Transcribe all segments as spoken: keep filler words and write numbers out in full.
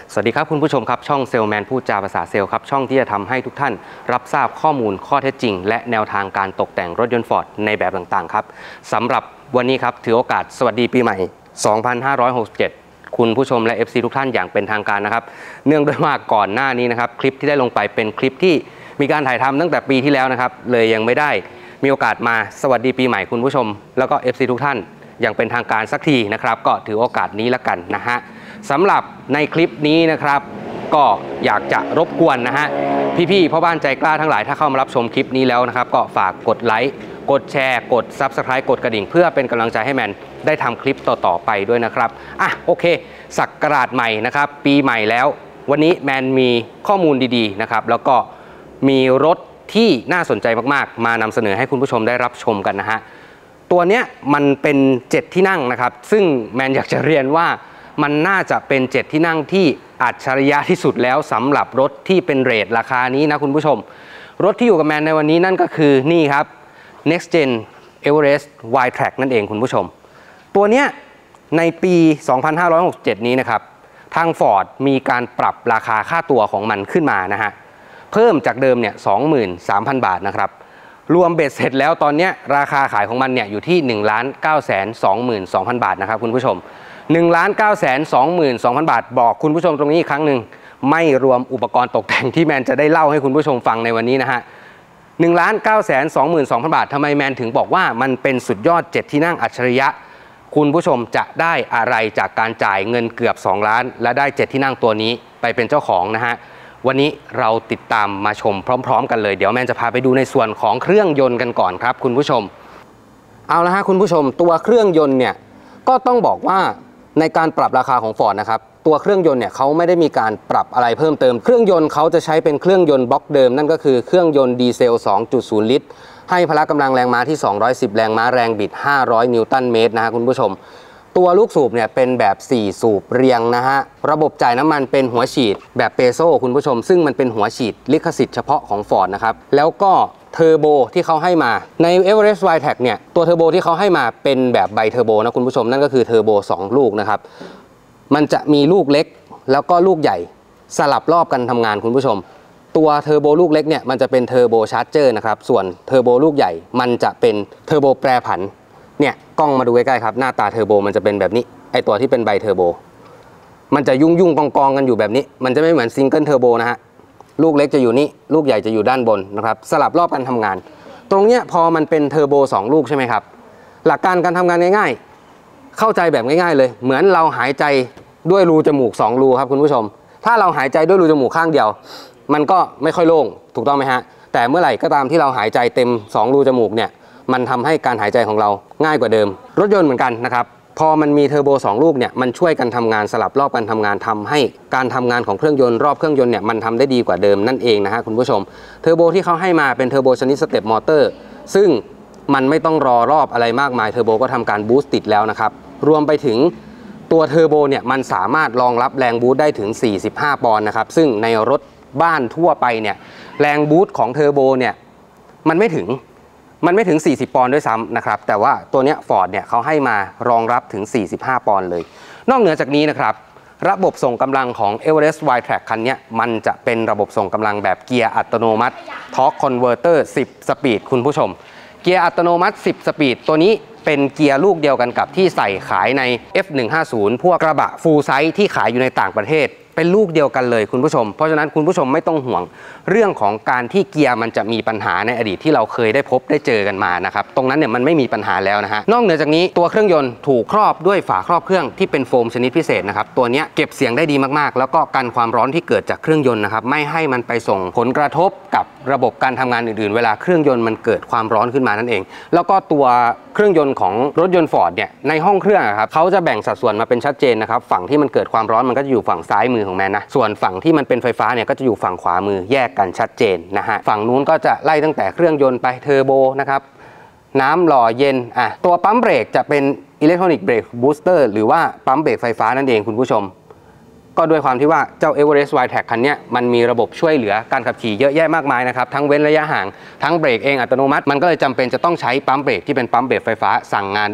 สวัสดีครับคุณผู้ชมครับช่องเซลแมนพูดจาภาษาเซลครับช่องที่จะทำให้ทุกท่านรับทราบข้อมูลข้อเท็จจริงและแนวทางการตกแต่งรถยนต์ฟอร์ดในแบบต่างๆครับสำหรับวันนี้ครับถือโอกาสสวัสดีปีใหม่สองพันห้าร้อยหกสิบเจ็ดคุณผู้ชมและ เอฟ ซี ทุกท่านอย่างเป็นทางการนะครับเนื่องด้วยว่าก่อนหน้านี้นะครับคลิปที่ได้ลงไปเป็นคลิปที่มีการถ่ายทำตั้งแต่ปีที่แล้วนะครับเลยยังไม่ได้มีโอกาสมาสวัสดีปีใหม่คุณผู้ชมแล้วก็ เอฟ ซี ทุกท่านอย่างเป็นทางการสักทีนะครับก็ถือโอกาสนี้ละกันนะฮะสำหรับในคลิปนี้นะครับก็อยากจะรบกวนนะฮะพี่ๆพ่อบ้านใจกล้าทั้งหลายถ้าเข้ามารับชมคลิปนี้แล้วนะครับก็ฝากกดไลค์กดแชร์กด ซับสไครบ์ กดกระดิ่งเพื่อเป็นกำลังใจให้แมนได้ทำคลิปต่อๆไปด้วยนะครับอ่ะโอเคศักราชใหม่นะครับปีใหม่แล้ววันนี้แมนมีข้อมูลดีๆนะครับแล้วก็มีรถที่น่าสนใจมากๆมานำเสนอให้คุณผู้ชมได้รับชมกันนะฮะตัวเนี้ยมันเป็นเจ็ดที่นั่งนะครับซึ่งแมนอยากจะเรียนว่ามันน่าจะเป็นเจ็ดที่นั่งที่อัจฉริยะที่สุดแล้วสำหรับรถที่เป็นเรทราคานี้นะคุณผู้ชมรถที่อยู่กับแมนในวันนี้นั่นก็คือนี่ครับ Next Gen Everest Y-Track นั่นเองคุณผู้ชมตัวเนี้ยในปีสองพันห้าร้อยหกสิบเจ็ดนี้นะครับทาง Ford มีการปรับราคาค่าตัวของมันขึ้นมานะฮะเพิ่มจากเดิมเนี่ย สองหมื่นสามพัน บาทนะครับรวมเบ็ดเสร็จแล้วตอนนี้ราคาขายของมันเนี่ยอยู่ที่ หนึ่งล้านเก้าแสนสองหมื่นสองพัน บาทนะครับคุณผู้ชม หนึ่งล้านเก้าแสนสองหมื่นสองพัน บาทบอกคุณผู้ชมตรงนี้อีกครั้งหนึ่งไม่รวมอุปกรณ์ตกแต่งที่แมนจะได้เล่าให้คุณผู้ชมฟังในวันนี้นะฮะ หนึ่งล้านเก้าแสนสองหมื่นสองพัน บาททำไมแมนถึงบอกว่ามันเป็นสุดยอดเจ็ดที่นั่งอัจฉริยะคุณผู้ชมจะได้อะไรจากการจ่ายเงินเกือบสองล้านและได้เจ็ดที่นั่งตัวนี้ไปเป็นเจ้าของนะฮะวันนี้เราติดตามมาชมพร้อมๆกันเลยเดี๋ยวแมนจะพาไปดูในส่วนของเครื่องยนต์กันก่อนครับคุณผู้ชมเอาละฮะคุณผู้ชมตัวเครื่องยนต์เนี่ยก็ต้องบอกว่าในการปรับราคาของ Ford นะครับตัวเครื่องยนต์เนี่ยเขาไม่ได้มีการปรับอะไรเพิ่มเติมเครื่องยนต์เขาจะใช้เป็นเครื่องยนต์บล็อกเดิมนั่นก็คือเครื่องยนต์ดีเซล สองจุดศูนย์ ลิตรให้พละกำลังแรงม้าที่สองร้อยสิบแรงม้าแรงบิดห้าร้อยนิวตันเมตรนะฮะคุณผู้ชมตัวลูกสูบเนี่ยเป็นแบบสี่สูบเรียงนะฮะระบบจ่ายน้ำมันเป็นหัวฉีดแบบเปโซคุณผู้ชมซึ่งมันเป็นหัวฉีดลิขสิทธิ์เฉพาะของ Ford นะครับแล้วก็เทอร์โบที่เขาให้มาใน Everest Y-Track เนี่ยตัวเทอร์โบที่เขาให้มาเป็นแบบไบเทอร์โบนะคุณผู้ชมนั่นก็คือเทอร์โบสองลูกนะครับมันจะมีลูกเล็กแล้วก็ลูกใหญ่สลับรอบกันทำงานคุณผู้ชมตัวเทอร์โบลูกเล็กเนี่ยมันจะเป็นเทอร์โบชาร์เจอร์นะครับส่วนเทอร์โบลูกใหญ่มันจะเป็นเทอร์โบแปรผันเนี่ยกล้องมาดูใกล้ๆครับหน้าตาเทอร์โบมันจะเป็นแบบนี้ไอตัวที่เป็นไบเทอร์โบมันจะยุ่งยุ่งกองกองกันอยู่แบบนี้มันจะไม่เหมือนซิงเกิลเทอร์โบนะฮะลูกเล็กจะอยู่นี่ลูกใหญ่จะอยู่ด้านบนนะครับสลับรอบกันทำงานตรงเนี้ยพอมันเป็นเทอร์โบสองลูกใช่ไหมครับหลักการการทำงานง่ายๆเข้าใจแบบง่ายๆเลยเหมือนเราหายใจด้วยรูจมูกสองรูครับคุณผู้ชมถ้าเราหายใจด้วยรูจมูกข้างเดียวมันก็ไม่ค่อยโล่งถูกต้องไหมฮะแต่เมื่อไหร่ก็ตามที่เราหายใจเต็มสองรูจมูกเนี่ยมันทำให้การหายใจของเราง่ายกว่าเดิมรถยนต์เหมือนกันนะครับพอมันมีเทอร์โบสองลูกเนี่ยมันช่วยกันทำงานสลับรอบกันทำงานทำให้การทำงานของเครื่องยนต์รอบเครื่องยนต์เนี่ยมันทำได้ดีกว่าเดิมนั่นเองนะฮะคุณผู้ชมเทอร์โบที่เขาให้มาเป็นเทอร์โบชนิดสเต็ปมอเตอร์ซึ่งมันไม่ต้องรอรอบอะไรมากมายเทอร์โบก็ทำการบูสต์ติดแล้วนะครับรวมไปถึงตัวเทอร์โบเนี่ยมันสามารถรองรับแรงบูสต์ได้ถึงสี่สิบห้าปอนด์นะครับซึ่งในรถบ้านทั่วไปเนี่ยแรงบูสต์ของเทอร์โบเนี่ยมันไม่ถึงมันไม่ถึงสี่สิบปอนด์ด้วยซ้ำนะครับแต่ว่าตัวเนี้ย Ford เนี่ยเขาให้มารองรับถึงสี่สิบห้าปอนด์เลยนอกเหนือจากนี้นะครับระบบส่งกำลังของ Everest Y-Track คันนี้มันจะเป็นระบบส่งกำลังแบบเกียร์อัตโนมัติ Torque Converter สิบสปีดคุณผู้ชมเกียร์อัตโนมัติสิบสปีดตัวนี้เป็นเกียร์ลูกเดียวกันกับที่ใส่ขายใน เอฟ หนึ่งห้าศูนย์ พวกกระบะ full size ที่ขายอยู่ในต่างประเทศเป็นลูกเดียวกันเลยคุณผู้ชมเพราะฉะนั้นคุณผู้ชมไม่ต้องห่วงเรื่องของการที่เกียร์มันจะมีปัญหาในอดีตที่เราเคยได้พบได้เจอกันมานะครับตรงนั้นเนี่ยมันไม่มีปัญหาแล้วนะฮะนอกเหนือจากนี้ตัวเครื่องยนต์ถูกครอบด้วยฝาครอบเครื่องที่เป็นโฟมชนิดพิเศษนะครับตัวนี้เก็บเสียงได้ดีมากๆแล้วก็กันความร้อนที่เกิดจากเครื่องยนต์นะครับไม่ให้มันไปส่งผลกระทบกับระบบการทำงานอื่นๆเวลาเครื่องยนต์มันเกิดความร้อนขึ้นมานั่นเองแล้วก็ตัวเครื่องยนต์ของรถยนต์ Ford เนี่ยในห้องเครื่องครับเขาจะแบ่งสัดส่วนมาเป็นชัดเจนนะครับฝั่งที่มันเกิดความร้อนมันก็จะอยู่ฝั่งซ้ายมือของแมนนะส่วนฝั่งที่มันเป็นไฟฟ้าเนี่ยก็จะอยู่ฝั่งขวามือแยกกันชัดเจนนะฮะฝั่งนู้นก็จะไล่ตั้งแต่เครื่องยนต์ไปเทอร์โบนะครับน้ำหล่อเย็นอ่ะตัวปั๊มเบรกจะเป็นอิเล็กทรอนิกส์เบรกบูสเตอร์หรือว่าปั๊มเบรกไฟฟ้านั่นเองคุณผู้ชมก็ด้วยความที่ว่าเจ้า Everest Y-Track คันนี้มันมีระบบช่วยเหลือการขับขี่เยอะแยะมากมายนะครับทั้งเว้นระยะห่างทั้งเบรกเองอัตโนมัติมันก็เลยจำเป็นจะต้องใช้ปั๊มเบรกที่เป็นปั๊มเบรกไฟฟ้าสั่งงานด้วย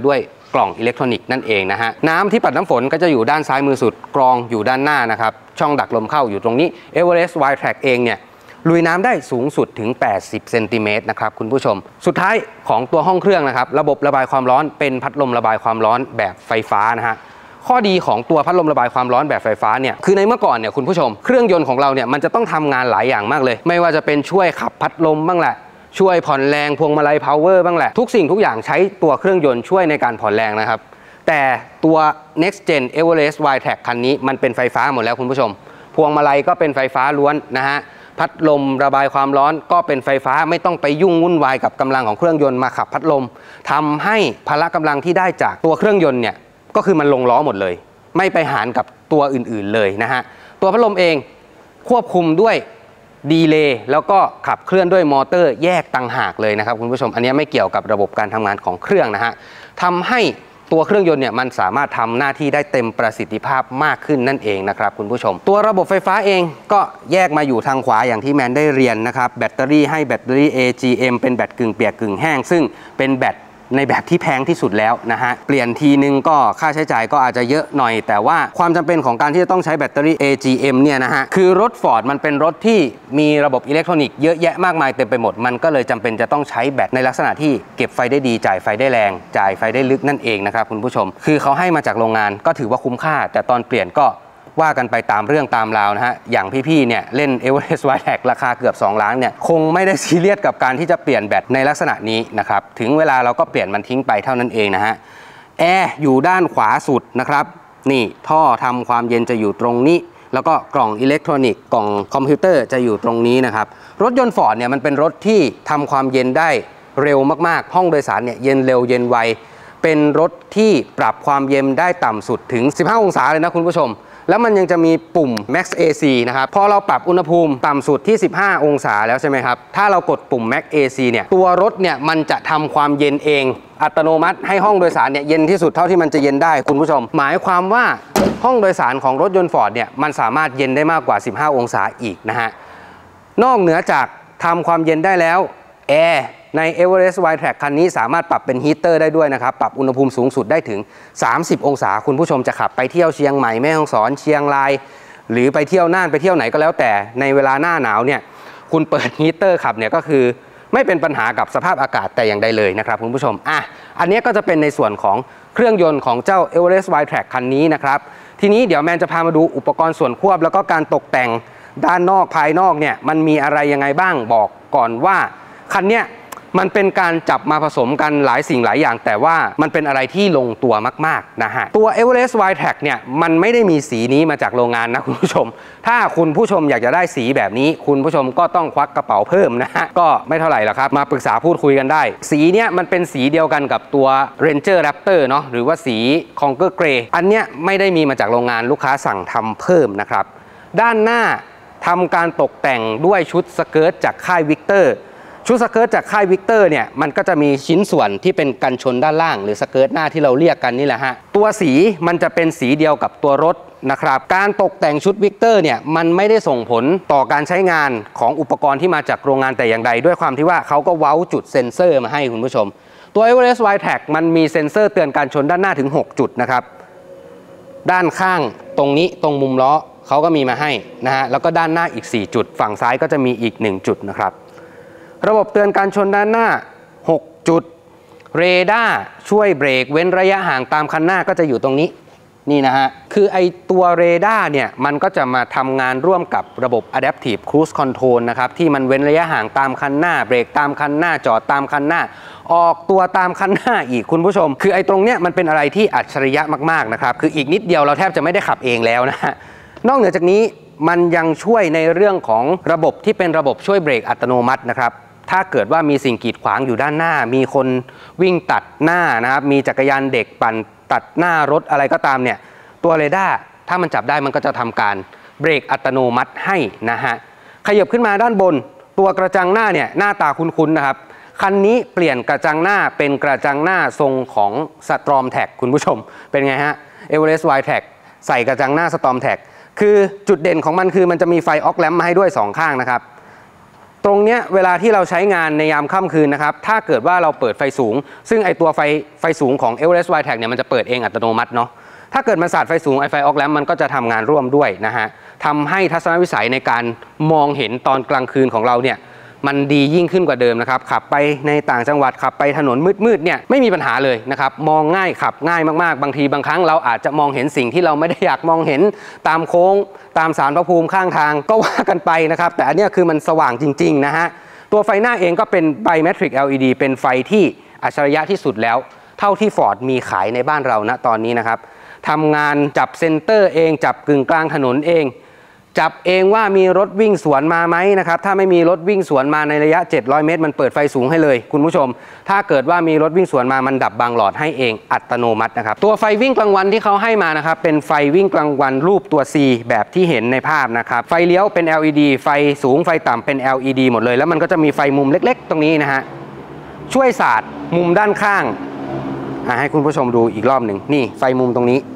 กล่องอิเล็กทรอนิกส์นั่นเองนะฮะน้ำที่ปัดน้ำฝนก็จะอยู่ด้านซ้ายมือสุดกรองอยู่ด้านหน้านะครับช่องดักลมเข้าอยู่ตรงนี้ Everest Wide-Track เองเนี่ยลุยน้ำได้สูงสุดถึงแปดสิบเซนติเมตรนะครับคุณผู้ชมสุดท้ายของตัวห้องเครื่องนะครับระบบระบายความร้อนเป็นพัดลมระบายความร้อนแบบไฟฟ้านะฮะข้อดีของตัวพัดลมระบายความร้อนแบบไฟฟ้าเนี่ยคือในเมื่อก่อนเนี่ยคุณผู้ชมเครื่องยนต์ของเราเนี่ยมันจะต้องทำงานหลายอย่างมากเลยไม่ว่าจะเป็นช่วยขับพัดลมบ้างแหละช่วยผ่อนแรงพวงมาลัยพาวเวอร์บ้างแหละทุกสิ่งทุกอย่างใช้ตัวเครื่องยนต์ช่วยในการผ่อนแรงนะครับแต่ตัว Next Gen Everest Wide-Track คันนี้มันเป็นไฟฟ้าหมดแล้วคุณผู้ชมพวงมาลัยก็เป็นไฟฟ้าล้วนนะฮะพัดลมระบายความร้อนก็เป็นไฟฟ้าไม่ต้องไปยุ่งวุ่นวายกับกำลังของเครื่องยนต์มาขับพัดลมทำให้พละกำลังที่ได้จากตัวเครื่องยนต์เนี่ยก็คือมันลงล้อหมดเลยไม่ไปหารกับตัวอื่นๆเลยนะฮะตัวพัดลมเองควบคุมด้วยดีเลย์แล้วก็ขับเคลื่อนด้วยมอเตอร์แยกต่างหากเลยนะครับคุณผู้ชมอันนี้ไม่เกี่ยวกับระบบการทำงานของเครื่องนะฮะทำให้ตัวเครื่องยนต์เนี่ยมันสามารถทำหน้าที่ได้เต็มประสิทธิภาพมากขึ้นนั่นเองนะครับคุณผู้ชมตัวระบบไฟฟ้าเองก็แยกมาอยู่ทางขวาอย่างที่แมนได้เรียนนะครับแบตเตอรี่ให้แบตเตอรี่ เอ จี เอ็ม เป็นแบตกึ่งเปียกกึ่งแห้งซึ่งเป็นแบตในแบบที่แพงที่สุดแล้วนะฮะเปลี่ยนทีนึงก็ค่าใช้จ่ายก็อาจจะเยอะหน่อยแต่ว่าความจำเป็นของการที่จะต้องใช้แบตเตอรี่ เอ จี เอ็ม เนี่ยนะฮะคือรถ Ford มันเป็นรถที่มีระบบอิเล็กทรอนิกส์เยอะแยะมากมายเต็มไปหมดมันก็เลยจำเป็นจะต้องใช้แบตในลักษณะที่เก็บไฟได้ดีจ่ายไฟได้แรงจ่ายไฟได้ลึกนั่นเองนะครับคุณผู้ชมคือเขาให้มาจากโรงงานก็ถือว่าคุ้มค่าแต่ตอนเปลี่ยนก็ว่ากันไปตามเรื่องตามราวนะฮะอย่างพี่ๆเนี่ยเล่น Everest Wide-Track ราคาเกือบสองล้านเนี่ยคงไม่ได้ซีเรียสกับการที่จะเปลี่ยนแบตในลักษณะนี้นะครับถึงเวลาเราก็เปลี่ยนมันทิ้งไปเท่านั้นเองนะฮะแอร์อยู่ด้านขวาสุดนะครับนี่ท่อทำความเย็นจะอยู่ตรงนี้แล้วก็กล่องอิเล็กทรอนิกส์กล่องคอมพิวเตอร์จะอยู่ตรงนี้นะครับรถยนต์ Ford เนี่ยมันเป็นรถที่ทำความเย็นได้เร็วมากๆห้องโดยสารเนี่ยเย็นเร็วเย็นไวเป็นรถที่ปรับความเย็นได้ต่ำสุดถึงสิบห้าองศาเลยนะคุณผู้ชมแล้วมันยังจะมีปุ่ม Max เอ ซี นะครับพอเราปรับอุณหภูมิต่ำสุดที่สิบห้าองศาแล้วใช่ไหมครับถ้าเรากดปุ่ม Max เอ ซี เนี่ยตัวรถเนี่ยมันจะทำความเย็นเองอัตโนมัติให้ห้องโดยสารเนี่ยเย็นที่สุดเท่าที่มันจะเย็นได้คุณผู้ชมหมายความว่าห้องโดยสารของรถยนต์ Ford เนี่ยมันสามารถเย็นได้มากกว่าสิบห้าองศาอีกนะฮะนอกเหนือจากทำความเย็นได้แล้วแอร์ใน Everest Wide-Track คันนี้สามารถปรับเป็นฮีตเตอร์ได้ด้วยนะครับปรับอุณหภูมิสูงสุดได้ถึงสามสิบองศาคุณผู้ชมจะขับไปเที่ยวเชียงใหม่แม่ฮ่องสอนเชียงรายหรือไปเที่ยวน่านไปเที่ยวไหนก็แล้วแต่ในเวลาหน้าหนาวเนี่ยคุณเปิดฮีตเตอร์ขับเนี่ยก็คือไม่เป็นปัญหากับสภาพอากาศแต่อย่างใดเลยนะครับคุณผู้ชมอ่ะอันนี้ก็จะเป็นในส่วนของเครื่องยนต์ของเจ้า Everest Wide-Track คันนี้นะครับทีนี้เดี๋ยวแมนจะพามาดูอุปกรณ์ส่วนควบแล้วก็การตกแต่งด้านนอกภายนอกเนี่ยมันมีอะไรยังไงบ้างบอกก่อนว่าคันเนี้ยมันเป็นการจับมาผสมกันหลายสิ่งหลายอย่างแต่ว่ามันเป็นอะไรที่ลงตัวมากๆนะฮะตัว Everest Wide-Track เนี่ยมันไม่ได้มีสีนี้มาจากโรงงานนะคุณผู้ชมถ้าคุณผู้ชมอยากจะได้สีแบบนี้คุณผู้ชมก็ต้องควักกระเป๋าเพิ่มนะฮะก็ไม่เท่าไหร่หรอกครับมาปรึกษาพูดคุยกันได้สีเนี้ยมันเป็นสีเดียวกันกับตัว Ranger Raptor เนาะหรือว่าสี Conquer Grey อันเนี้ยไม่ได้มีมาจากโรงงานลูกค้าสั่งทำเพิ่มนะครับด้านหน้าทำการตกแต่งด้วยชุดสเกิร์ตจากค่ายวิกเตอร์ชุดสเกิร์ตจากค่ายวิกเตอร์เนี่ยมันก็จะมีชิ้นส่วนที่เป็นกันชนด้านล่างหรือสเกิร์ตหน้าที่เราเรียกกันนี่แหละฮะตัวสีมันจะเป็นสีเดียวกับตัวรถนะครับการตกแต่งชุดวิกเตอร์เนี่ยมันไม่ได้ส่งผลต่อการใช้งานของอุปกรณ์ที่มาจากโรงงานแต่อย่างใดด้วยความที่ว่าเขาก็เว้าจุดเซ็นเซอร์มาให้คุณผู้ชมตัว Everest Wide-Track มันมีเซ็นเซอร์เตือนการชนด้านหน้าถึงหกจุดนะครับด้านข้างตรงนี้ตรงมุมล้อเขาก็มีมาให้นะฮะแล้วก็ด้านหน้าอีกสี่จุดฝั่งซ้ายก็จะมีอีกหนึ่งจุดนะครับระบบเตือนการชนด้านหน้าหกจุดเรดาร์ช่วยเบรกเว้นระยะห่างตามคันหน้าก็จะอยู่ตรงนี้นี่นะฮะคือไอตัวเรดาร์เนี่ยมันก็จะมาทำงานร่วมกับระบบ Adaptive Cruise Control นะครับที่มันเว้นระยะห่างตามคันหน้าเบรกตามคันหน้าจอดตามคันหน้าออกตัวตามคันหน้าอีกคุณผู้ชมคือไอตรงเนี้ยมันเป็นอะไรที่อัจฉริยะมากๆนะครับคืออีกนิดเดียวเราแทบจะไม่ได้ขับเองแล้วนะฮะนอกเหนือจากนี้มันยังช่วยในเรื่องของระบบที่เป็นระบบช่วยเบรกอัตโนมัตินะครับถ้าเกิดว่ามีสิ่งกีดขวางอยู่ด้านหน้ามีคนวิ่งตัดหน้านะครับมีจักรยานเด็กปั่นตัดหน้ารถอะไรก็ตามเนี่ยตัวเรดาร์ถ้ามันจับได้มันก็จะทำการเบรกอัตโนมัติให้นะฮะขยับขึ้นมาด้านบนตัวกระจังหน้าเนี่ยหน้าตาคุ้นๆนะครับคันนี้เปลี่ยนกระจังหน้าเป็นกระจังหน้าทรงของ Storm Track คุณผู้ชมเป็นไงฮะ Everest Wide-Track ใส่กระจังหน้า Storm Track คือจุดเด่นของมันคือมันจะมีไฟออกแลมป์มาให้ด้วยสองข้างนะครับตรงเนี้ยเวลาที่เราใช้งานในยามค่ำคืนนะครับถ้าเกิดว่าเราเปิดไฟสูงซึ่งไอตัวไฟไฟสูงของ Everest Wildtrak เนี่ยมันจะเปิดเองอัตโนมัติเนาะถ้าเกิดมันสาดไฟสูงไอไฟออกแลมมันก็จะทำงานร่วมด้วยนะฮะทำให้ทัศนวิสัยในการมองเห็นตอนกลางคืนของเราเนี่ยมันดียิ่งขึ้นกว่าเดิมนะครับขับไปในต่างจังหวัดขับไปถนนมืดๆเนี่ยไม่มีปัญหาเลยนะครับมองง่ายขับง่ายมากๆบางทีบางครั้งเราอาจจะมองเห็นสิ่งที่เราไม่ได้อยากมองเห็นตามโค้งตามศาลพระภูมิข้างทางก็ว่ากันไปนะครับแต่อันนี้คือมันสว่างจริงๆนะฮะตัวไฟหน้าเองก็เป็น Bimetric แอล อี ดี เป็นไฟที่อัจฉริยะที่สุดแล้วเท่าที่ Ford มีขายในบ้านเราณตอนนี้นะครับทำงานจับเซนเตอร์เองจับกึ่งกลางถนนเองจับเองว่ามีรถวิ่งสวนมาไหมนะครับถ้าไม่มีรถวิ่งสวนมาในระยะเจ็ดร้อยเมตรมันเปิดไฟสูงให้เลยคุณผู้ชมถ้าเกิดว่ามีรถวิ่งสวนมามันดับบางหลอดให้เองอัตโนมัตินะครับตัวไฟวิ่งกลางวันที่เขาให้มานะครับเป็นไฟวิ่งกลางวันรูปตัว C แบบที่เห็นในภาพนะครับไฟเลี้ยวเป็น แอล อี ดี ไฟสูงไฟต่ำเป็น แอล อี ดี หมดเลยแล้วมันก็จะมีไฟมุมเล็กๆตรงนี้นะฮะช่วยสาดมุมด้านข้างให้คุณผู้ชมดูอีกรอบหนึ่งนี่ไฟมุมตรงนี้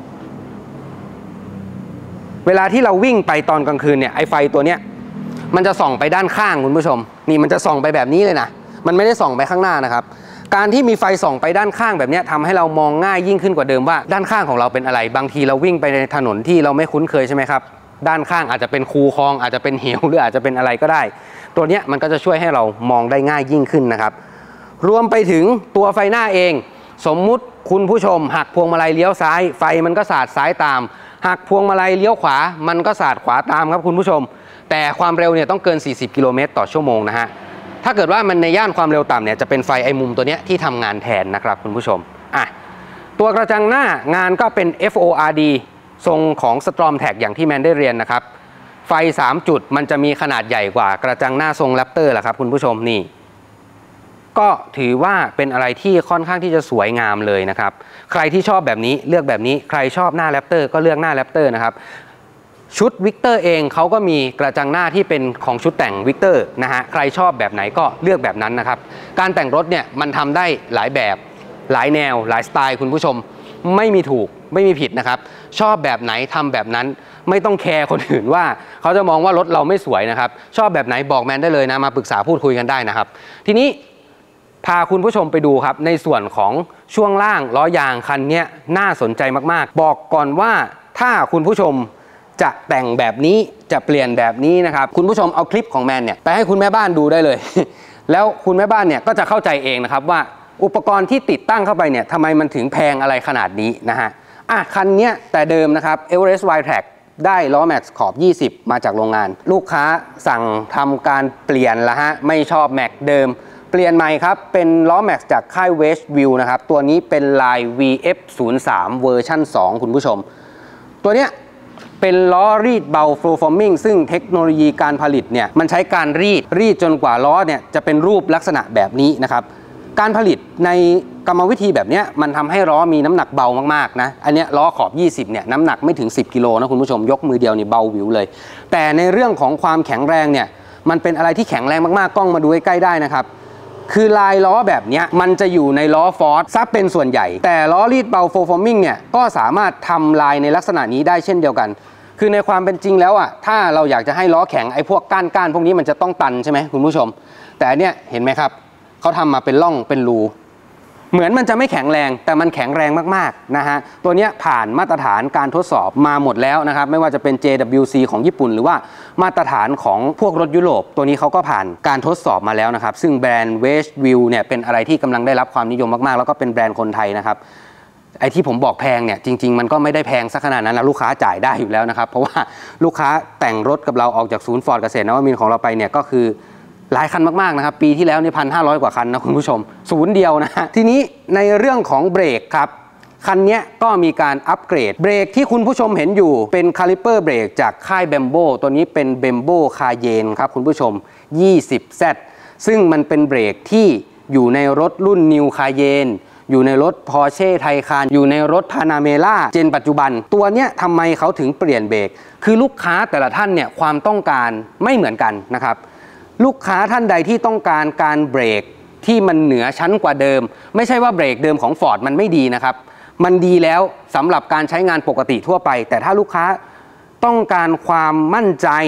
เวลาที่เราวิ่งไปตอนกลางคืนเนี่ยไอไฟตัวเนี้ยมันจะส่องไปด้านข้างคุณผู้ชมนี่มันจะส่องไปแบบนี้เลยนะมันไม่ได้ส่องไปข้างหน้านะครับการที่มีไฟส่องไปด้านข้างแบบนี้ทำให้เรามองง่ายยิ่งขึ้นกว่าเดิมว่าด้านข้างของเราเป็นอะไรบางทีเราวิ่งไปในถนนที่เราไม่คุ้นเคยใช่ไหมครับด้านข้างอาจจะเป็นคูคลองอาจจะเป็นเหวหรืออาจจะเป็นอะไรก็ได้ตัวเนี้ยมันก็จะช่วยให้เรามองได้ง่ายยิ่งขึ้นนะครับรวมไปถึงตัวไฟหน้าเองสมมุติคุณผู้ชมหักพวงมาลัยเลี้ยวซ้ายไฟมันก็สาดซ้ายตามหากพวงมาลัยเลี้ยวขวามันก็สาดขวาตามครับคุณผู้ชมแต่ความเร็วเนี่ยต้องเกินสี่สิบกิโลเมตรต่อชั่วโมงนะฮะถ้าเกิดว่ามันในย่านความเร็วต่ำเนี่ยจะเป็นไฟไอ้มุมตัวเนี้ยที่ทำงานแทนนะครับคุณผู้ชมอ่ะตัวกระจังหน้างานก็เป็น เอฟ โอ อาร์ ดี ทรงของ StormTech อย่างที่แมนได้เรียนนะครับไฟสามจุดมันจะมีขนาดใหญ่กว่ากระจังหน้าทรง Raptor แหละครับคุณผู้ชมนี่ก็ถือว่าเป็นอะไรที่ค่อนข้างที่จะสวยงามเลยนะครับใครที่ชอบแบบนี้เลือกแบบนี้ใครชอบหน้าแรปเตอร์ก็เลือกหน้าแรปเตอร์นะครับชุดวิกเตอร์เองเขาก็มีกระจังหน้าที่เป็นของชุดแต่งวิกเตอร์นะฮะใครชอบแบบไหนก็เลือกแบบนั้นนะครับการแต่งรถเนี่ยมันทำได้หลายแบบหลายแนวหลายสไตล์คุณผู้ชมไม่มีถูกไม่มีผิดนะครับชอบแบบไหนทำแบบนั้นไม่ต้องแคร์คนอื่นว่าเขาจะมองว่ารถเราไม่สวยนะครับชอบแบบไหนบอกแมนได้เลยนะมาปรึกษาพูดคุยกันได้นะครับทีนี้พาคุณผู้ชมไปดูครับในส่วนของช่วงล่างล้อยางคันนี้น่าสนใจมากๆบอกก่อนว่าถ้าคุณผู้ชมจะแต่งแบบนี้จะเปลี่ยนแบบนี้นะครับคุณผู้ชมเอาคลิปของแมนเนี่ยไปให้คุณแม่บ้านดูได้เลย แล้วคุณแม่บ้านเนี่ยก็จะเข้าใจเองนะครับว่าอุปกรณ์ที่ติดตั้งเข้าไปเนี่ยทำไมมันถึงแพงอะไรขนาดนี้นะฮะอ่ะคันนี้แต่เดิมนะครับ Everest Wildtrak ได้ล้อแม็กซ์ขอบยี่สิบมาจากโรงงานลูกค้าสั่งทำการเปลี่ยนละฮะไม่ชอบแม็กเดิมเปลี่ยนใหม่ครับเป็นล้อแม็กซ์จากค่าย Westview นะครับตัวนี้เป็นลาย วี เอฟ ศูนย์ สาม เวอร์ชันสองคุณผู้ชมตัวเนี้ยเป็นล้อรีดเบา Flow Forming ซึ่งเทคโนโลยีการผลิตเนี่ยมันใช้การรีดรีดจนกว่าล้อเนี่ยจะเป็นรูปลักษณะแบบนี้นะครับการผลิตในกรรมวิธีแบบนี้มันทำให้ล้อมีน้ำหนักเบามากๆนะอันนี้ล้อขอบยี่สิบเนี่ยน้ำหนักไม่ถึงสิบกิโลนะคุณผู้ชมยกมือเดียวนี่เบาวิวเลยแต่ในเรื่องของความแข็งแรงเนี่ยมันเป็นอะไรที่แข็งแรงมากๆกล้องมาดูใกล้ๆได้นะครับคือลายล้อแบบนี้มันจะอยู่ในล้อฟอร์ดซับเป็นส่วนใหญ่แต่ล้อรีดเบา Flow Forming เนี่ยก็สามารถทำลายในลักษณะนี้ได้เช่นเดียวกันคือในความเป็นจริงแล้วอ่ะถ้าเราอยากจะให้ล้อแข็งไอ้พวกก้านก้านพวกนี้มันจะต้องตันใช่ไหมคุณผู้ชมแต่อันเนี้ยเห็นไหมครับเขาทำมาเป็นร่องเป็นรูเหมือนมันจะไม่แข็งแรงแต่มันแข็งแรงมากๆนะฮะตัวนี้ผ่านมาตรฐานการทดสอบมาหมดแล้วนะครับไม่ว่าจะเป็น เจ ดับเบิลยู ซี ของญี่ปุ่นหรือว่ามาตรฐานของพวกรถยุโรปตัวนี้เขาก็ผ่านการทดสอบมาแล้วนะครับซึ่งแบรนด์ Westview เนี่ยเป็นอะไรที่กำลังได้รับความนิยมมากๆแล้วก็เป็นแบรนด์คนไทยนะครับไอ้ที่ผมบอกแพงเนี่ยจริงๆมันก็ไม่ได้แพงสักขนาดนั้นนะลูกค้าจ่ายได้อยู่แล้วนะครับเพราะว่าลูกค้าแต่งรถกับเราออกจากศูนย์ฟอร์ดเกษตรนวมินทร์ของเราไปเนี่ยก็คือหลายคันมากๆนะครับปีที่แล้วนี่พันห้าร้อยกว่าคันนะคุณผู้ชมศูนย์เดียวนะทีนี้ในเรื่องของเบรกครับคันนี้ก็มีการอัปเกรดเบรกที่คุณผู้ชมเห็นอยู่เป็นคาลิเปอร์เบรกจากค่าย Brembo ตัวนี้เป็น Brembo Cayenne ครับคุณผู้ชม ยี่สิบแซด ซึ่งมันเป็นเบรกที่อยู่ในรถรุ่น New Cayenneอยู่ในรถ Porsche Taycan อยู่ในรถ Panamera เจนปัจจุบันตัวเนี้ยทำไมเขาถึงเปลี่ยนเบรกคือลูกค้าแต่ละท่านเนี่ยความต้องการไม่เหมือนกันนะครับลูกค้าท่านใดที่ต้องการการเบรกที่มันเหนือชั้นกว่าเดิมไม่ใช่ว่าเบรกเดิมของ Ford มันไม่ดีนะครับมันดีแล้วสำหรับการใช้งานปกติทั่วไปแต่ถ้าลูกค้าต้องการความมั่นใจ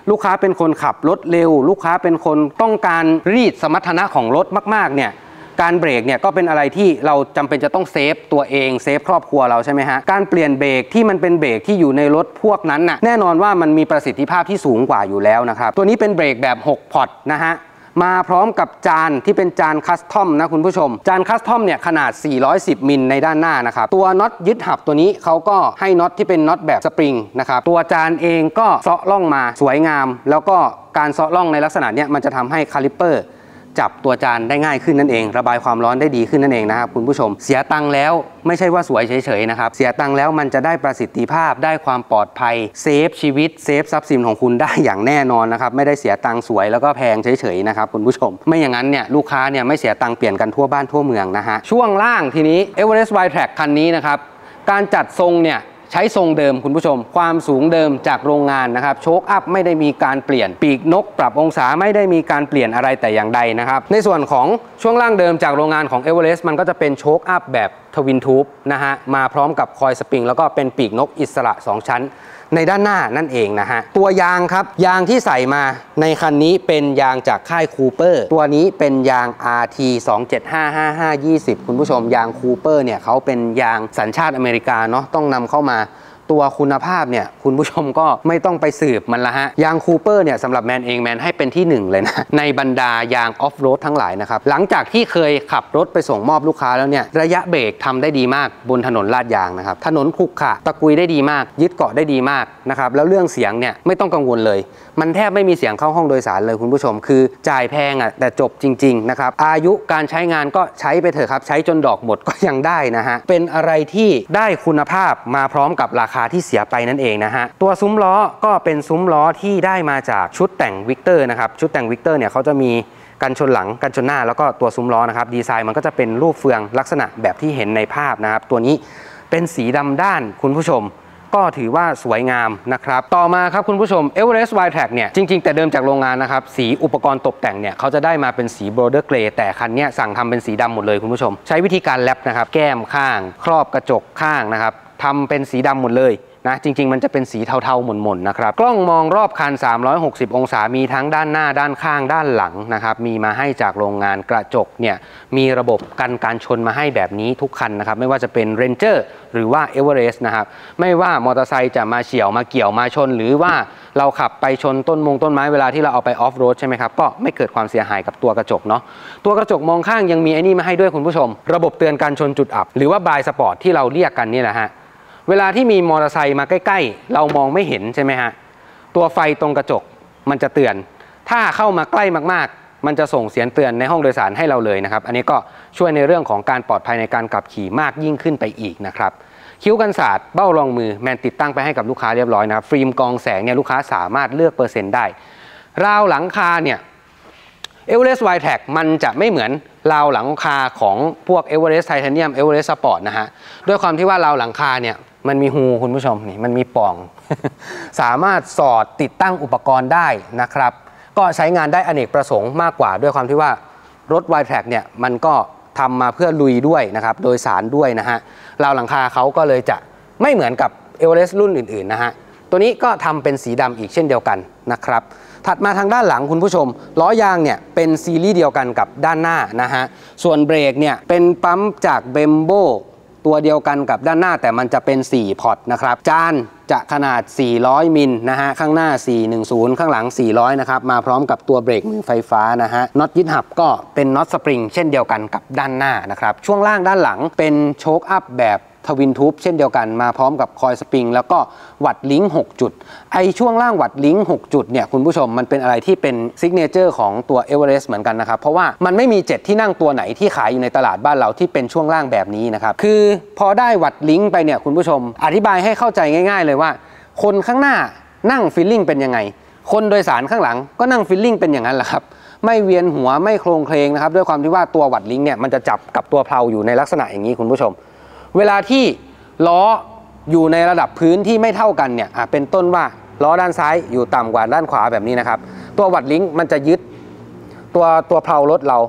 ลูกค้าเป็นคนขับรถเร็วลูกค้าเป็นคนต้องการรีดสมรรถนะของรถมากๆเนี่ยการเบรกเนี่ยก็เป็นอะไรที่เราจำเป็นจะต้องเซฟตัวเองเซฟครอบครัวเราใช่ไหมฮะการเปลี่ยนเบรกที่มันเป็นเบรกที่อยู่ในรถพวกนั้นน่ะแน่นอนว่ามันมีประสิทธิภาพที่สูงกว่าอยู่แล้วนะครับตัวนี้เป็นเบรกแบบหกพอร์ตนะฮะมาพร้อมกับจานที่เป็นจานคัสตอมนะคุณผู้ชมจานคัสตอมเนี่ยขนาดสี่ร้อยสิบมิลในด้านหน้านะครับตัวน็อตยึดหับตัวนี้เขาก็ให้น็อตที่เป็นน็อตแบบสปริงนะครับตัวจานเองก็เซาะล่องมาสวยงามแล้วก็การเซาะล่องในลักษณะเนี้ยมันจะทำให้คาลิปเปอร์จับตัวจานได้ง่ายขึ้นนั่นเองระบายความร้อนได้ดีขึ้นนั่นเองนะครับคุณผู้ชมเสียตังค์แล้วไม่ใช่ว่าสวยเฉยๆนะครับเสียตังค์แล้วมันจะได้ประสิทธิภาพได้ความปลอดภัยเซฟชีวิตเซฟทรัพย์สินของคุณได้อย่างแน่นอนนะครับไม่ได้เสียตังค์สวยแล้วก็แพงเฉยๆนะครับคุณผู้ชมไม่อย่างนั้นเนี่ยลูกค้าเนี่ยไม่เสียตังค์เปลี่ยนกันทั่วบ้านทั่วเมืองนะฮะช่วงล่างทีนี้ Everest Wildtrak คันนี้นะครับการจัดทรงเนี่ยใช้ทรงเดิมคุณผู้ชมความสูงเดิมจากโรงงานนะครับโชคอัพไม่ได้มีการเปลี่ยนปีกนกปรับองศาไม่ได้มีการเปลี่ยนอะไรแต่อย่างใดนะครับในส่วนของช่วงล่างเดิมจากโรงงานของ Everest มันก็จะเป็นโชคอัพแบบทวินทูบนะฮะมาพร้อมกับคอยสปริงแล้วก็เป็นปีกนกอิสระสองชั้นในด้านหน้านั่นเองนะฮะตัวยางครับยางที่ใส่มาในคันนี้เป็นยางจากค่ายคูเปอร์ตัวนี้เป็นยาง อาร์ ที สองเจ็ดห้า ห้า ห้า ยี่สิบ คุณผู้ชมยางคูเปอร์เนี่ยเขาเป็นยางสัญชาติอเมริกาเนาะต้องนำเข้ามาตัวคุณภาพเนี่ยคุณผู้ชมก็ไม่ต้องไปสืบมันละฮะยางคูเปอร์เนี่ยสำหรับแมนเองแมนให้เป็นที่หนึ่งเลยนะในบรรดายางออฟโรดทั้งหลายนะครับหลังจากที่เคยขับรถไปส่งมอบลูกค้าแล้วเนี่ยระยะเบรกทำได้ดีมากบนถนนลาดยางนะครับถนนขรุขระตะกุยได้ดีมากยึดเกาะได้ดีมากนะครับแล้วเรื่องเสียงเนี่ยไม่ต้องกังวลเลยมันแทบไม่มีเสียงเข้าห้องโดยสารเลยคุณผู้ชมคือจ่ายแพงอ่ะแต่จบจริงๆนะครับอายุการใช้งานก็ใช้ไปเถอะครับใช้จนดอกหมดก็ยังได้นะฮะเป็นอะไรที่ได้คุณภาพมาพร้อมกับราคาที่เสียไปนั่นเองนะฮะตัวซุ้มล้อก็เป็นซุ้มล้อที่ได้มาจากชุดแต่งวิกเตอร์นะครับชุดแต่งวิกเตอร์เนี่ยเขาจะมีกันชนหลังกันชนหน้าแล้วก็ตัวซุ้มล้อนะครับดีไซน์มันก็จะเป็นรูปเฟืองลักษณะแบบที่เห็นในภาพนะครับตัวนี้เป็นสีดำด้านคุณผู้ชมก็ถือว่าสวยงามนะครับต่อมาครับคุณผู้ชม Everest Wildtrak เนี่ยจริงๆแต่เดิมจากโรงงานนะครับสีอุปกรณ์ตกแต่งเนี่ยเขาจะได้มาเป็นสี Border Grey แต่คันนี้สั่งทำเป็นสีดำหมดเลยคุณผู้ชมใช้วิธีการแรปนะครับแก้มข้างครอบกระจกข้างนะครับทำเป็นสีดำหมดเลยนะจริงๆมันจะเป็นสีเทาๆหม่นๆนะครับกล้องมองรอบคันสามร้อยหกสิบองศามีทั้งด้านหน้าด้านข้างด้านหลังนะครับมีมาให้จากโรงงานกระจกเนี่ยมีระบบกันการชนมาให้แบบนี้ทุกคันนะครับไม่ว่าจะเป็น Ranger หรือว่า Everest นะครับไม่ว่ามอเตอร์ไซค์จะมาเฉี่ยวมาเกี่ยวมาชนหรือว่าเราขับไปชนต้นมงต้นไม้เวลาที่เราเอาไปออฟโรดใช่ไหมครับก็ไม่เกิดความเสียหายกับตัวกระจกเนาะตัวกระจกมองข้างยังมีไอ้นี่มาให้ด้วยคุณผู้ชมระบบเตือนการชนจุดอับหรือว่าบายสปอร์ตที่เราเรียกกันนี่แหละฮะเวลาที่มีมอเตอร์ไซค์มาใกล้ๆเรามองไม่เห็นใช่ไหมฮะตัวไฟตรงกระจกมันจะเตือนถ้าเข้ามาใกล้มากๆมันจะส่งเสียงเตือนในห้องโดยสารให้เราเลยนะครับอันนี้ก็ช่วยในเรื่องของการปลอดภัยในการขับขี่มากยิ่งขึ้นไปอีกนะครับคิ้วกันศาสตร์เบ้ารองมือแมนติดตั้งไปให้กับลูกค้าเรียบร้อยนะครับฟิล์มกรองแสงเนี่ยลูกค้าสามารถเลือกเปอร์เซ็นต์ได้ราวหลังคาเนี่ย Everest Wildtrak มันจะไม่เหมือนราวหลังคาของพวก Everest Titanium Everest Sport นะฮะด้วยความที่ว่าราวหลังคาเนี่ยมันมีฮูคุณผู้ชมนี่มันมีปล่อง สามารถสอดติดตั้งอุปกรณ์ได้นะครับก็ใช้งานได้อเนกประสงค์มากกว่าด้วยความที่ว่ารถ Wildtrak เนี่ยมันก็ทำมาเพื่อลุยด้วยนะครับโดยสารด้วยนะฮะราวหลังคาเขาก็เลยจะไม่เหมือนกับ Everest รุ่นอื่นๆนะฮะตัวนี้ก็ทำเป็นสีดำอีกเช่นเดียวกันนะครับถัดมาทางด้านหลังคุณผู้ชมล้อยางเนี่ยเป็นซีรีส์เดียวกันกับด้านหน้านะฮะส่วนเบรกเนี่ยเป็นปั๊มจากเบมโบตัวเดียวกันกับด้านหน้าแต่มันจะเป็นสี่พอร์ตนะครับจานจะขนาดสี่ร้อยมิลนะฮะข้างหน้าสี่ร้อยสิบข้างหลังสี่ร้อยนะครับมาพร้อมกับตัวเบรกมือไฟฟ้านะฮะน็อตยึดหับก็เป็นน็อตสปริงเช่นเดียวกันกับด้านหน้านะครับช่วงล่างด้านหลังเป็นโชคอัพแบบทวินทูบเช่นเดียวกันมาพร้อมกับคอยสปริงแล้วก็วัดลิงก์หกจุดไอช่วงล่างวัดลิงก์หกจุดเนี่ยคุณผู้ชมมันเป็นอะไรที่เป็นซิกเนเจอร์ของตัว Everest เหมือนกันนะครับเพราะว่ามันไม่มีเจ็ตที่นั่งตัวไหนที่ขายอยู่ในตลาดบ้านเราที่เป็นช่วงล่างแบบนี้นะครับคือพอได้วัดลิงก์ไปเนี่ยคุณผู้ชมอธิบายให้เข้าใจง่ายๆเลยว่าคนข้างหน้านั่งฟีลลิ่งเป็นยังไงคนโดยสารข้างหลังก็นั่งฟีลลิ่งเป็นอย่างนั้นแหละครับไม่เวียนหัวไม่โครงเคลงนะครับด้วยความที่ว่าตัววัดลิงก์เนี่ยมันจะจับกับตัวเพลาอยู่ในลักษณะอย่างนี้คุณผู้ชมเวลาที่ล้ออยู่ในระดับพื้นที่ไม่เท่ากันเนี่ยเป็นต้นว่าล้อด้านซ้ายอยู่ต่ำกว่าด้านขวาแบบนี้นะครับตัววัดลิงก์มันจะยึดตัวตัวเพลารถเรา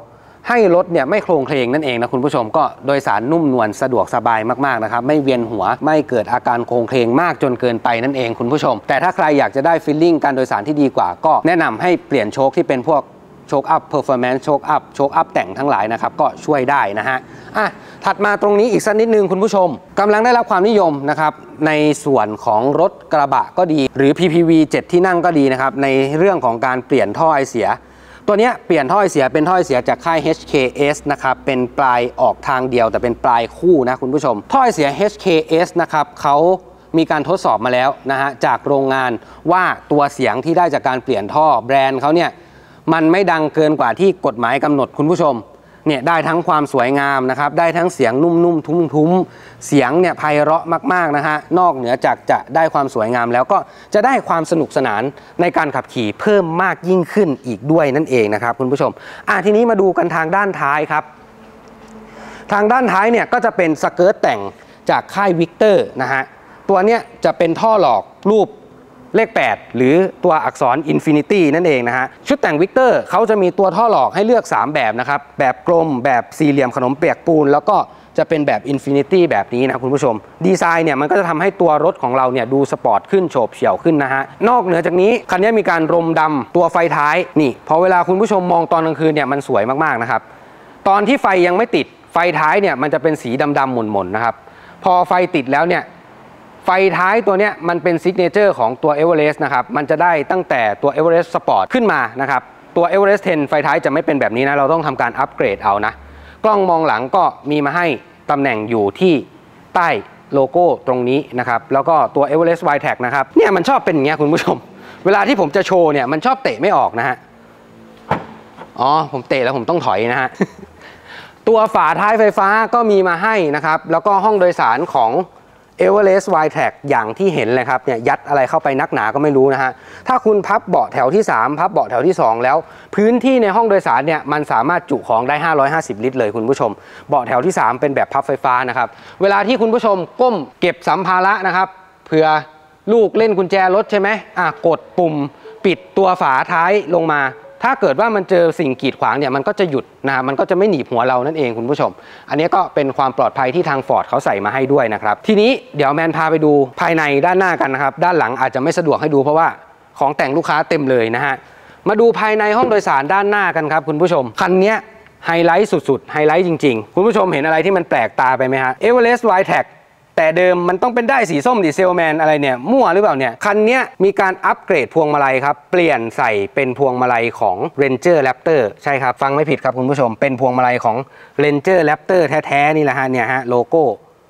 ให้รถเนี่ยไม่โครงเคลงนั่นเองนะคุณผู้ชมก็โดยสารนุ่มนวลสะดวกสบายมากๆนะครับไม่เวียนหัวไม่เกิดอาการโครงเคลงมากจนเกินไปนั่นเองคุณผู้ชมแต่ถ้าใครอยากจะได้ฟีลลิ่งการโดยสารที่ดีกว่าก็แนะนำให้เปลี่ยนโชคที่เป็นพวกโชคอัพเพอร์ฟอร์แมนซ์โชคอัพโชคอัพแต่งทั้งหลายนะครับก็ช่วยได้นะฮะอ่ะถัดมาตรงนี้อีกสักนิดนึงคุณผู้ชมกำลังได้รับความนิยมนะครับในส่วนของรถกระบะก็ดีหรือ พี พี วี เจ็ด ที่นั่งก็ดีนะครับในเรื่องของการเปลี่ยนท่อไอเสียตัวนี้เปลี่ยนท่อไอเสียเป็นท่อไอเสียจากค่าย เอช เค เอส นะครับเป็นปลายออกทางเดียวแต่เป็นปลายคู่นะคุณผู้ชมท่อไอเสีย เอช เค เอส นะครับเขามีการทดสอบมาแล้วนะฮะจากโรงงานว่าตัวเสียงที่ได้จากการเปลี่ยนท่อแบรนด์เขาเนี่ยมันไม่ดังเกินกว่าที่กฎหมายกำหนดคุณผู้ชมเนี่ยได้ทั้งความสวยงามนะครับได้ทั้งเสียงนุ่มๆทุ้มๆเสียงเนี่ยไพเราะมากๆนะฮะนอกเหนือจากจะได้ความสวยงามแล้วก็จะได้ความสนุกสนานในการขับขี่เพิ่มมากยิ่งขึ้นอีกด้วยนั่นเองนะครับคุณผู้ชมอ่ะทีนี้มาดูกันทางด้านท้ายครับทางด้านท้ายเนี่ยก็จะเป็นสเกิร์ตแต่งจากค่ายวิกเตอร์นะฮะตัวเนี้ยจะเป็นท่อหลอกรูปเลขแปดหรือตัวอักษร Infinity นั่นเองนะฮะชุดแต่งวิกเตอร์เขาจะมีตัวท่อหลอกให้เลือกสามแบบนะครับแบบกลมแบบสี่เหลี่ยมขนมเปียกปูนแล้วก็จะเป็นแบบ Infinity แบบนี้นะคุณผู้ชมดีไซน์เนี่ยมันก็จะทำให้ตัวรถของเราเนี่ยดูสปอร์ตขึ้นโฉบเฉี่ยวขึ้นนะฮะนอกเหนือจากนี้คันนี้มีการรมดำตัวไฟท้ายนี่พอเวลาคุณผู้ชมมองตอนกลางคืนเนี่ยมันสวยมากๆนะครับตอนที่ไฟยังไม่ติดไฟท้ายเนี่ยมันจะเป็นสีดำๆหม่นๆนะครับพอไฟติดแล้วเนี่ยไฟท้ายตัวเนี้ยมันเป็นซิกเนเจอร์ของตัว Everest นะครับมันจะได้ตั้งแต่ตัว Everest Sport ขึ้นมานะครับตัว Everest สิบไฟท้ายจะไม่เป็นแบบนี้นะเราต้องทำการอัปเกรดเอานะกล้องมองหลังก็มีมาให้ตำแหน่งอยู่ที่ใต้โลโก้ตรงนี้นะครับแล้วก็ตัว Everest Y Tag นะครับเนี่ยมันชอบเป็นอย่างเงี้ยคุณผู้ชมเวลาที่ผมจะโชว์เนี่ยมันชอบเตะไม่ออกนะฮะอ๋อผมเตะแล้วผมต้องถอยนะฮะ ตัวฝาท้ายไฟฟ้าก็มีมาให้นะครับแล้วก็ห้องโดยสารของEverest Y Tag อย่างที่เห็นเลยครับเนี่ยยัดอะไรเข้าไปนักหนาก็ไม่รู้นะฮะถ้าคุณพับเบาะแถวที่สามพับเบาะแถวที่สองแล้วพื้นที่ในห้องโดยสารเนี่ยมันสามารถจุของได้ห้าร้อยห้าสิบลิตรเลยคุณผู้ชมเบาะแถวที่สามเป็นแบบพับไฟฟ้านะครับเวลาที่คุณผู้ชมก้มเก็บสัมภาระนะครับเผื่อลูกเล่นกุญแจรถใช่ไหมอ่ะกดปุ่มปิดตัวฝาท้ายลงมาถ้าเกิดว่ามันเจอสิ่งกีดขวางเนี่ยมันก็จะหยุดนะมันก็จะไม่หนีบหัวเรานั่นเองคุณผู้ชมอันนี้ก็เป็นความปลอดภัยที่ทาง Ford เขาใส่มาให้ด้วยนะครับทีนี้เดี๋ยวแมนพาไปดูภายในด้านหน้ากันนะครับด้านหลังอาจจะไม่สะดวกให้ดูเพราะว่าของแต่งลูกค้าเต็มเลยนะฮะมาดูภายในห้องโดยสารด้านหน้ากันครับคุณผู้ชมคันนี้ไฮไลท์สุดๆไฮไลท์จริงๆคุณผู้ชมเห็นอะไรที่มันแปลกตาไปไหมฮะ Everest Y Tagแต่เดิมมันต้องเป็นได้สีส้มดิเซลแมนอะไรเนี่ยมั่วหรือเปล่าเนี่ยคันนี้มีการอัปเกรดพวงมาลัยครับเปลี่ยนใส่เป็นพวงมาลัยของ Ranger Raptor ใช่ครับฟังไม่ผิดครับคุณผู้ชมเป็นพวงมาลัยของ Ranger Raptor แท้ๆนี่แหละฮะเนี่ยฮะโลโก้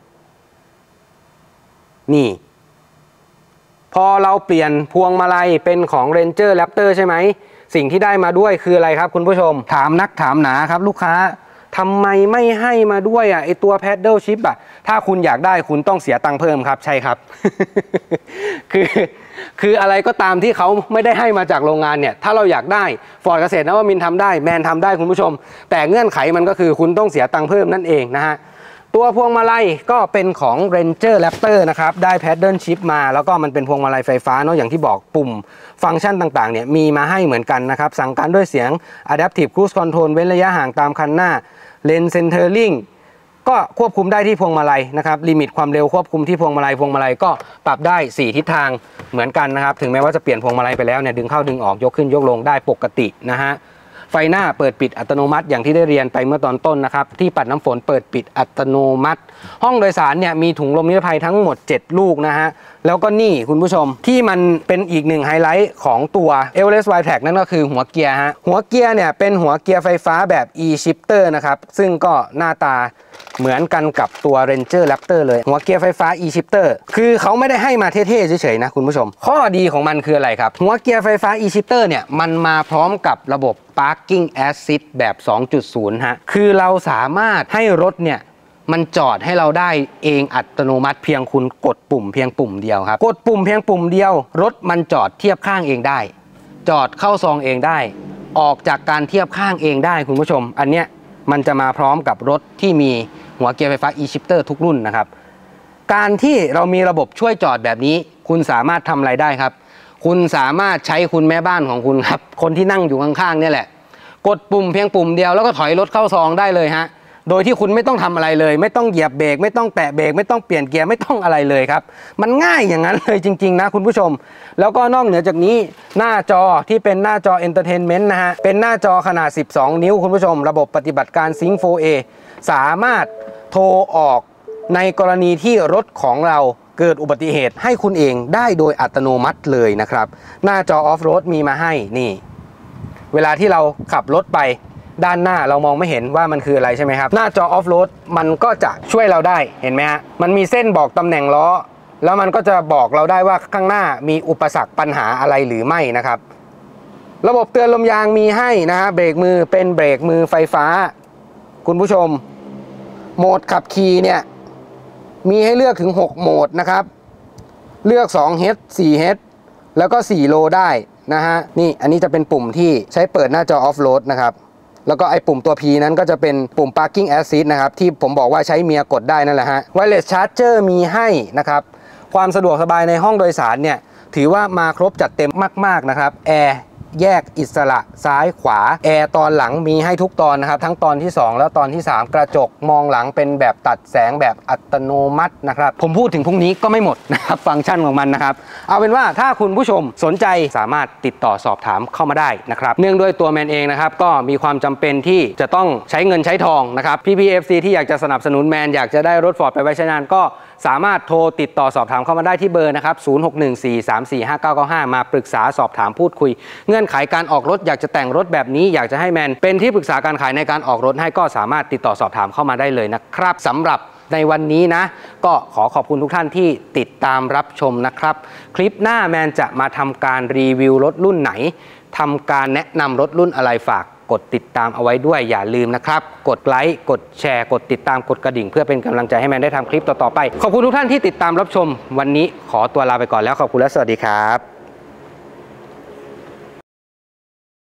นี่พอเราเปลี่ยนพวงมาลัยเป็นของ Ranger Raptor ใช่ไหมสิ่งที่ได้มาด้วยคืออะไรครับคุณผู้ชมถามนักถามหนาครับลูกค้าทำไมไม่ให้มาด้วยอ่ะไอตัว Paddle Shift อ่ะถ้าคุณอยากได้คุณต้องเสียตังค์เพิ่มครับใช่ครับ คือคืออะไรก็ตามที่เขาไม่ได้ให้มาจากโรงงานเนี่ยถ้าเราอยากได้ Ford เกษตรนวมินทร์ทำได้แมนทำได้คุณผู้ชมแต่เงื่อนไขมันก็คือคุณต้องเสียตังค์เพิ่มนั่นเองนะฮะตัวพวงมาลัยก็เป็นของ Ranger Raptor นะครับได้ Paddle Shift มาแล้วก็มันเป็นพวงมาลัยไฟฟ้าเนาะอย่างที่บอกปุ่มฟังก์ชันต่างๆเนี่ยมีมาให้เหมือนกันนะครับสั่งการด้วยเสียง Adaptive Cruise Control เว้นระยะห่างตามคันหน้าเลนเซนเทอร์ลิงก็ควบคุมได้ที่พวงมาลัยนะครับลิมิตความเร็วควบคุมที่พวงมาลัยพวงมาลัยก็ปรับได้สี่ทิศทางเหมือนกันนะครับถึงแม้ว่าจะเปลี่ยนพวงมาลัยไปแล้วเนี่ยดึงเข้าดึงออกยกขึ้นยกลงได้ปกตินะฮะไฟหน้าเปิดปิดอัตโนมัติอย่างที่ได้เรียนไปเมื่อตอนต้นนะครับที่ปัดน้ำฝนเปิดปิดอัตโนมัติห้องโดยสารเนี่ยมีถุงลมนิรภัยทั้งหมดเจ็ดลูกนะฮะแล้วก็นี่คุณผู้ชมที่มันเป็นอีกหนึ่งไฮไลท์ของตัว Everest Y Tag นั่นก็คือหัวเกียร์ฮะหัวเกียร์เนี่ยเป็นหัวเกียร์ไฟฟ้าแบบ e-shifter นะครับซึ่งก็หน้าตาเหมือนกันกับตัว Ranger Raptor เลยหัวเกียร์ไฟฟ้า e-shifter คือเขาไม่ได้ให้มาเท่ๆเฉยๆนะคุณผู้ชมข้อดีของมันคืออะไรครับหัวเกียร์ไฟฟ้า e-shifter เนี่ยมันมาพร้อมกับระบบ Parking Assist แบบ สองจุดศูนย์ ฮะคือเราสามารถให้รถเนี่ยมันจอดให้เราได้เองอัตโนมัติเพียงคุณกดปุ่มเพียงปุ่มเดียวครับกดปุ่มเพียงปุ่มเดียวรถมันจอดเทียบข้างเองได้จอดเข้าซองเองได้ออกจากการเทียบข้างเองได้คุณผู้ชมอันเนี้ยมันจะมาพร้อมกับรถที่มีหัวเกียร์ไฟฟ้า e-shifter ทุกรุ่นนะครับการที่เรามีระบบช่วยจอดแบบนี้คุณสามารถทำอะไรได้ครับคุณสามารถใช้คุณแม่บ้านของคุณครับคนที่นั่งอยู่ข้างๆเนี่ยแหละกดปุ่มเพียงปุ่มเดียวแล้วก็ถอยรถเข้าซองได้เลยฮะโดยที่คุณไม่ต้องทำอะไรเลยไม่ต้องเหยียบเบรกไม่ต้องแตะเบรกไม่ต้องเปลี่ยนเกียร์ไม่ต้องอะไรเลยครับมันง่ายอย่างนั้นเลยจริงๆนะคุณผู้ชมแล้วก็นอกเหนือจากนี้หน้าจอที่เป็นหน้าจอ Entertainment นะฮะเป็นหน้าจอขนาดสิบสองนิ้วคุณผู้ชมระบบปฏิบัติการ ซิงค์ โฟร์ เอ สามารถโทรออกในกรณีที่รถของเราเกิดอุบัติเหตุให้คุณเองได้โดยอัตโนมัติเลยนะครับหน้าจอออฟโรดมีมาให้นี่เวลาที่เราขับรถไปด้านหน้าเรามองไม่เห็นว่ามันคืออะไรใช่ไหมครับหน้าจอออฟโรดมันก็จะช่วยเราได้เห็นไหมฮะมันมีเส้นบอกตำแหน่งล้อแล้วมันก็จะบอกเราได้ว่าข้างหน้ามีอุปสรรคปัญหาอะไรหรือไม่นะครับระบบเตือนลมยางมีให้นะฮะเบรกมือเป็นเบรกมือไฟฟ้าคุณผู้ชมโหมดขับขี่เนี่ยมีให้เลือกถึงหกโหมดนะครับเลือก สองเฮด สี่เฮด แล้วก็สี่โลได้นะฮะนี่อันนี้จะเป็นปุ่มที่ใช้เปิดหน้าจอออฟโรดนะครับแล้วก็ไอ้ปุ่มตัว P นั้นก็จะเป็นปุ่ม Parking Assist นะครับที่ผมบอกว่าใช้เมียกดได้นั่นแหละฮะ Wireless Charger มีให้นะครับความสะดวกสบายในห้องโดยสารเนี่ยถือว่ามาครบจัดเต็มมากๆนะครับแอร์แยกอิสระซ้ายขวาแอร์ตอนหลังมีให้ทุกตอนนะครับทั้งตอนที่สองแล้วตอนที่สามกระจกมองหลังเป็นแบบตัดแสงแบบอัตโนมัตินะครับผมพูดถึงพรุ่งนี้ก็ไม่หมดนะครับฟังก์ชันของมันนะครับเอาเป็นว่าถ้าคุณผู้ชมสนใจสามารถติดต่อสอบถามเข้ามาได้นะครับเนื่องด้วยตัวแมนเองนะครับก็มีความจำเป็นที่จะต้องใช้เงินใช้ทองนะครับพี่พี่ เอฟ ซี ที่อยากจะสนับสนุนแมนอยากจะได้รถฟอร์ดไปไว้ใช้งานก็สามารถโทรติดต่อสอบถามเข้ามาได้ที่เบอร์นะครับศูนย์ หก หนึ่ง สี่ สาม สี่ ห้า เก้า เก้า ห้ามาปรึกษาสอบถามพูดคุยเงื่อนไขการออกรถอยากจะแต่งรถแบบนี้อยากจะให้แมนเป็นที่ปรึกษาการขายในการออกรถให้ก็สามารถติดต่อสอบถามเข้ามาได้เลยนะครับสำหรับในวันนี้นะก็ขอขอบคุณทุกท่านที่ติดตามรับชมนะครับคลิปหน้าแมนจะมาทำการรีวิวรถรุ่นไหนทำการแนะนำรถรุ่นอะไรฝากกดติดตามเอาไว้ด้วยอย่าลืมนะครับกดไลค์กดแชร์กดติดตามกดกระดิ่งเพื่อเป็นกำลังใจให้แมนได้ทำคลิปต่อๆไปขอบคุณทุกท่านที่ติดตามรับชมวันนี้ขอตัวลาไปก่อนแล้วขอบคุณและสวัสดีครับ